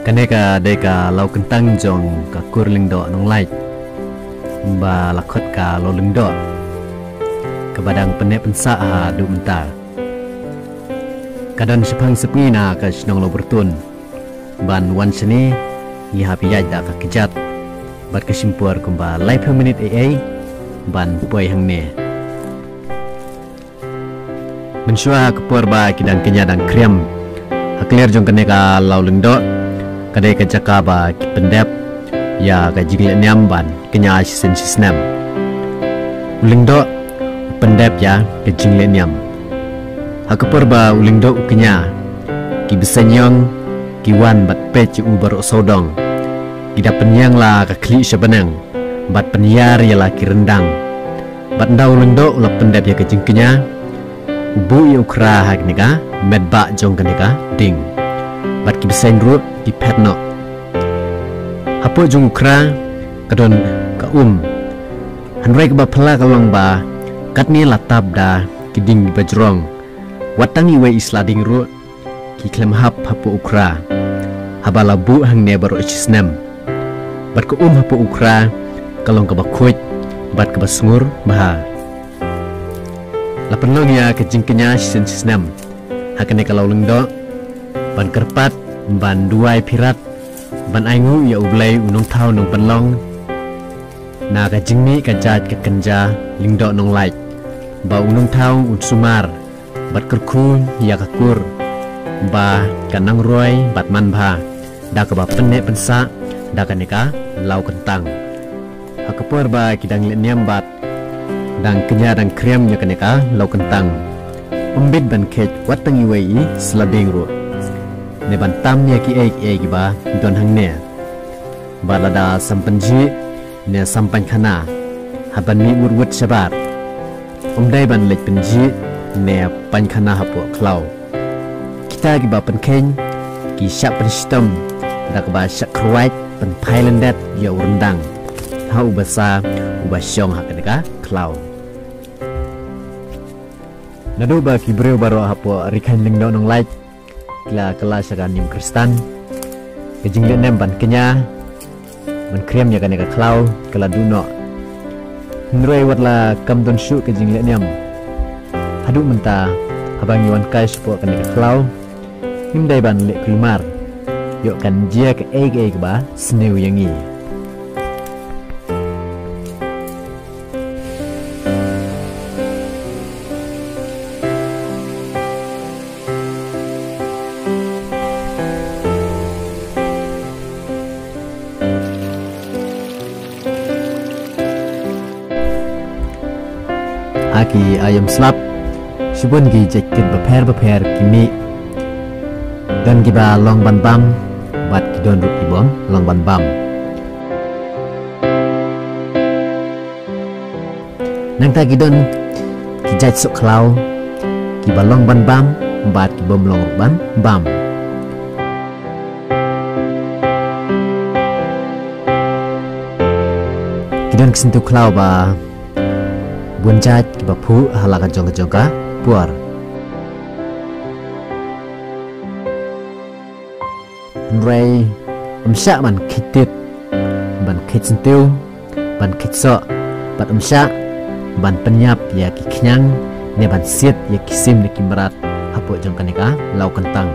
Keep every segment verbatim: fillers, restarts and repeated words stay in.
Kaneka deka lau kentang jong ka kurling do nong light ba lakot ka lo ling do ka badang pene pensa ha du mentar kadon sepang sepi na ka snong lo bertun ban wan seni yi hapi yai da ka kejat bat kesimpur kumba live per minute ai ban poi hang ne mensua kepor ba kidang kenya dan krem hakler jong kaneka lau ling do kadai ka jakaba ki pendep ya ka jingle nyam ban kenya sen sisnam ulingdo pendep ya ka jingle nyam hakapur ba ulingdo kenya ki bisanyong ki wan bat pe ci ubar sodong ida penyang la ka kli sebenang bat penyar ya la ki rendang bat ndau ulingdo ula pendep ya ka jing kenya ubu ya ukra hak nika medba jong kanika ding bat ki bisang ru di petno hapo jung ukra kadon ka um hanrei ba phala kalong ba katni latab da kiding bajrong watangi we islading ru ki klem hap hapo ukra habala bu hang ne baro chisnam bat ka um hapo ukra kalong ka ba khoj bat ka ba sungur ba lapenlong ya ke jingkenya sin sisnam hakane kalau lengdo ban kerpat ban duai pirat ban aingu ya ublai unong thau nong panlong na ka jingni ka jat ka kenja lingdo nong light ba unong thau un sumar bat kerku ya ka kur ba kanang roy bat man bha da ka ba penne pensa da ka neka lau kentang hakapor ba kidang leniam bat dang kenya dang krem nya ka neka lau kentang umbit ban khet watangi wei slading ro ne ban tam ya ki ek ek ba don hang ne balada sampanji ne sampan khana haban mi urwut sabar umdai ban lek penji ne pan khana hapo klau kita ki ba pen khen ki syak pen stom dak ba syak kruait pen phailandet ya urendang ha ubasa ubasyong hakadeka klau nadu ba ki breu baro hapo rikhan lingdo nong light kila kala saga nim kristan ke jingle nem ban kenya man krem ya kaneka klau kala duno nroi watla kam don shu ke jingle nem hadu menta abang yuan kai supo kaneka klau nim dai ban le klimar yo kan jia ke eg eg ba sneu yangi aki ayam slap subun gi jacket beper beper kimi dan giba long ban bam bat kidon rut ibom long ban bam nang ta gidon ki jat sok klau giba long ban bam bat kibom long ban bam kidon kisentu klau ba bunjat ki bapu halakan jongka jongka puar nrei umsya man khitit ban khit sentiu ban khit so bat umsya ban penyap ya ki knyang ne ban siet ya kisim ne kimrat hapo jongka nika lau kentang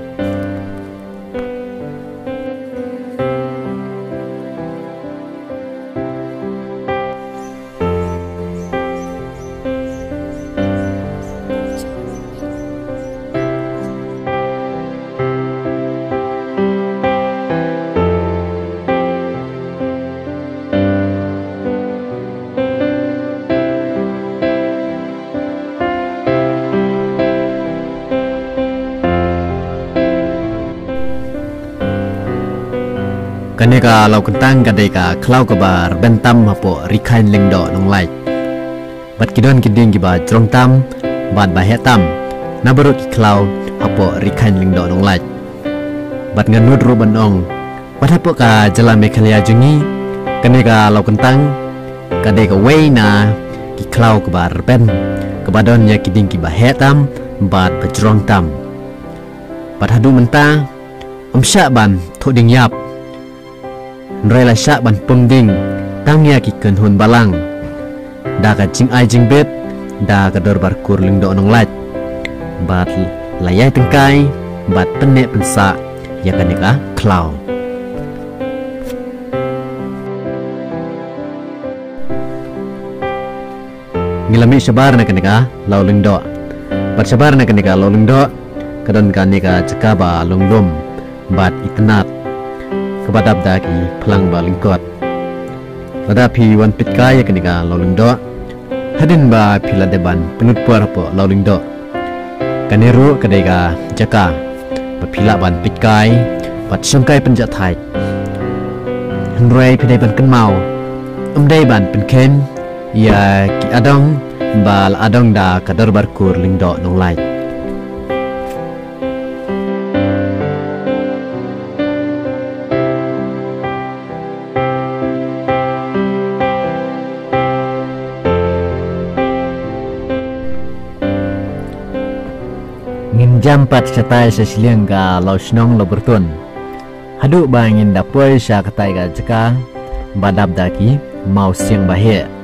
kaneka lau kentang kadeka klau kabar bentam hapo rikhain lingdo nong light bat kidon kiding giba jrong tam bat ba hetam nabaru ki klau hapo rikhain lingdo nong light bat nganut ro banong bat hapo ka jala mekhalia jungi kaneka lau kentang kadeka weina ki klau kabar ben kabadon ya kiding giba hetam bat bajrong tam bat hadu mentang om syak ban thok ding yap rei la syak ban pum ding tang ya ki ken hun balang da ka jing ai jing bet da ka dor bar kur ling do nong lach bat layai tengkai bat penne pensa ya kanika klau ngilami sabar na kanika lauling do bat sabar na kanika lauling do kadon kanika cekaba longlom bat itnat kebadap daki pelang balingkot pada pi wan pitkaya kanika lauling do hadin ba pila deban penut puar po lauling do kaneru kadega jaka bapila ban pitkai bat sungkai penjat thai hnrei pidai ban kenmau umdai ban penken ya ki adong bal adong da kadar barkur lingdo nong lai ngin jampat satai sesiliang ga lausnong lobertun hadu bangin dapoi sya katai ga jeka badap daki mau siang bahia